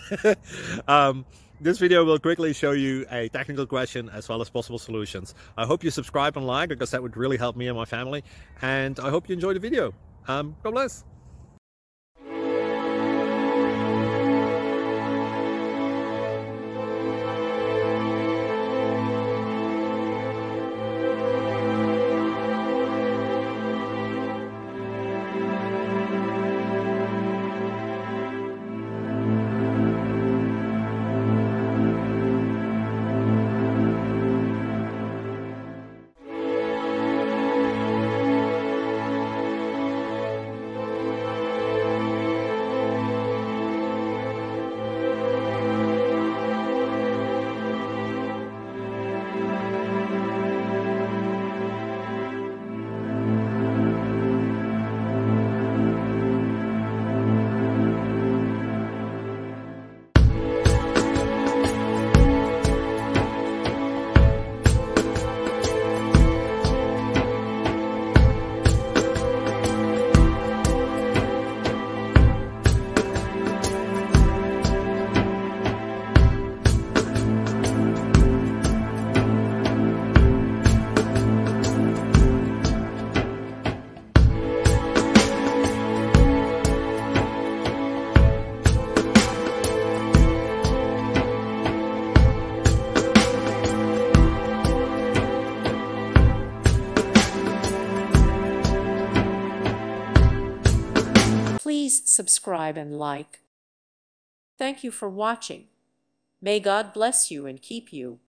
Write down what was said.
This video will quickly show you a technical question as well as possible solutions. I hope you subscribe and like, because that would really help me and my family. And I hope you enjoy the video. God bless. Please subscribe and like. Thank you for watching. May God bless you and keep you.